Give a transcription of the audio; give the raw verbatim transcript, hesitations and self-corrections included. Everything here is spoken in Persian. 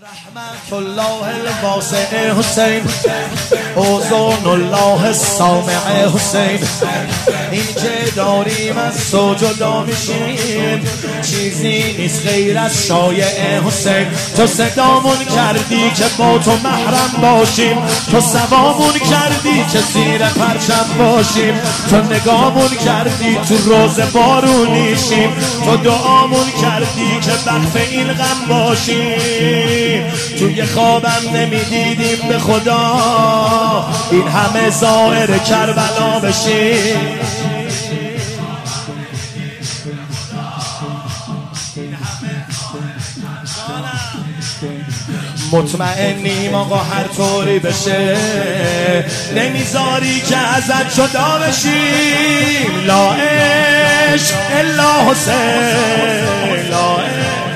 رحمت الله الواسع حسین، اوزون الله السامع حسین. این که داریم از تو جدا میشیم چیزی نیست غیر از شایع حسین. تو صدامون کردی که با تو محرم باشیم، تو سوامون کردی که زیر پرچم باشیم، تو نگامون کردی تو روز بارونیشیم، تو دعامون کردی که وقف این غم باشیم. توی خوابم نمیدیدیم به خدا این همه ظاهر کربلا بشیم. مطمئنیم آقا هر طوری بشه نمیذاری که ازت جدا بشیم. لا عشق الا حسین، لا عشق